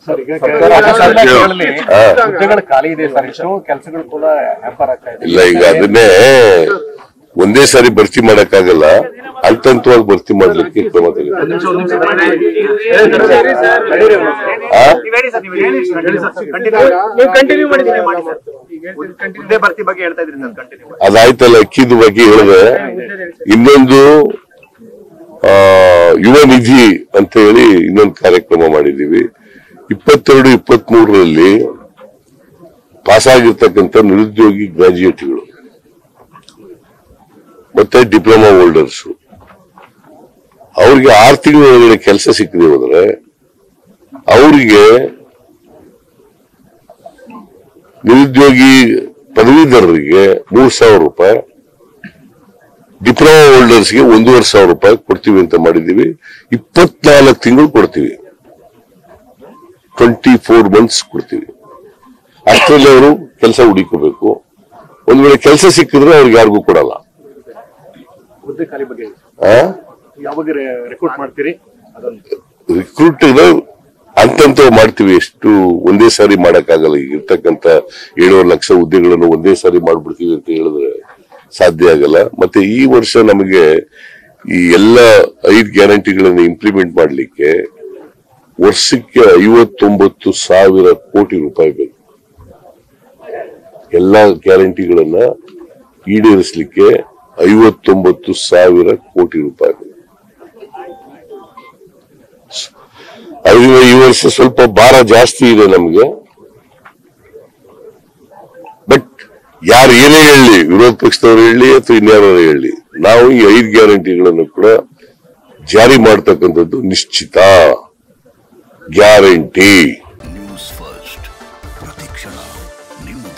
ಖಾಲಿ ಇದೆ ಸರ್, ಎಷ್ಟೋ ಕೆಲಸಗಳು ಕೂಡ ವ್ಯಾಪಾರ ಆಗ್ತಾ ಇದೆ. ಇಲ್ಲ, ಈಗ ಅದನ್ನೇ ಒಂದೇ ಸಾರಿ ಭರ್ತಿ ಮಾಡಕ್ಕಾಗಲ್ಲ, ಹಂತವಾಗಿ ಭರ್ತಿ ಮಾಡ್ಲಿಕ್ಕೆ ಕ್ರಮ ಅದಾಯ್ತಲ್ಲ. ಅಕ್ಕಿದ ಬಗ್ಗೆ ಹೇಳಿದೆ. ಇನ್ನೊಂದು ಯುವ ನಿಧಿ ಅಂತ ಹೇಳಿ ಇನ್ನೊಂದು ಕಾರ್ಯಕ್ರಮ ಮಾಡಿದೀವಿ. 22-23ರಲ್ಲಿ ಪಾಸ್ ಆಗಿರ್ತಕ್ಕಂಥ ನಿರುದ್ಯೋಗಿ ಗ್ರಾಜ್ಯುಯೇಟ್ಗಳು ಮತ್ತೆ ಡಿಪ್ಲೊಮಾ ಹೋಲ್ಡರ್ಸ್ ಅವ್ರಿಗೆ 6 ತಿಂಗಳ ಒಳಗಡೆ ಕೆಲಸ ಸಿಕ್ಕದೆ ಹೋದ್ರೆ ಅವರಿಗೆ ನಿರುದ್ಯೋಗಿ ಪದವೀಧರರಿಗೆ 3,000 ರೂಪಾಯಿ, ಡಿಪ್ಲೊಮಾ ಹೋಲ್ಡರ್ಸ್ಗೆ 1,500 ರೂಪಾಯಿ ಕೊಡ್ತೀವಿ ಅಂತ ಮಾಡಿದೀವಿ. 24 ತಿಂಗಳು ಕೊಡ್ತೀವಿ, 24 ಮಂತ್ಸ್ ಕೊಡ್ತೀವಿ. ಅಷ್ಟರಲ್ಲಿ ಅವರು ಕೆಲಸ ಹುಡುಕೋಬೇಕು. ಒಂದ್ ವೇಳೆ ಕೆಲಸ ಸಿಕ್ಕಿದ್ರೆ ಅವ್ರಿಗೆ ಯಾರಿಗೂ ಕೊಡಲ್ಲ. ರಿಕ್ರೂಟ್ ಅಂತಂತ ಮಾಡ್ತೀವಿ. ಎಷ್ಟು ಒಂದೇ ಸಾರಿ ಮಾಡಕ್ಕಾಗಲ್ಲ. ಈಗ ಇರ್ತಕ್ಕಂಥ 7 ಲಕ್ಷ ಹುದ್ದೆಗಳನ್ನು ಒಂದೇ ಸಾರಿ ಮಾಡ್ಬಿಡ್ತೀವಿ ಅಂತ ಹೇಳಿದ್ರೆ ಸಾಧ್ಯ ಆಗಲ್ಲ. ಮತ್ತೆ ಈ ವರ್ಷ ನಮಗೆ ಈ ಎಲ್ಲ 5 ಗ್ಯಾರಂಟಿಗಳನ್ನು ಇಂಪ್ಲಿಮೆಂಟ್ ಮಾಡ್ಲಿಕ್ಕೆ ವರ್ಷಕ್ಕೆ 59,000 ಕೋಟಿ ರೂಪಾಯಿ ಬೇಕು. ಎಲ್ಲಾ ಗ್ಯಾರಂಟಿಗಳನ್ನ ಈಡೇರಿಸಲಿಕ್ಕೆ 59,000 ಕೋಟಿ ರೂಪಾಯಿ ಬೇಕು. ಅದರಿಂದ ಈ ವರ್ಷ ಸ್ವಲ್ಪ ಭಾರ ಜಾಸ್ತಿ ಇದೆ ನಮ್ಗೆ. ಬಟ್ ಯಾರು ಏನೇ ಹೇಳಿ, ವಿರೋಧ ಪಕ್ಷದವರು ಹೇಳಿ ಅಥವಾ ಇನ್ಯಾರು ಹೇಳಿ, ನಾವು ಈ 5 ಗ್ಯಾರಂಟಿಗಳನ್ನು ಕೂಡ ಜಾರಿ ಮಾಡ್ತಕ್ಕಂಥದ್ದು ನಿಶ್ಚಿತ. ಗ್ಯಾರಂಟಿ. ನ್ಯೂಸ್ ಫಸ್ಟ್ ಪ್ರತಿಕ್ಷಣ ನಿಮ್ಮ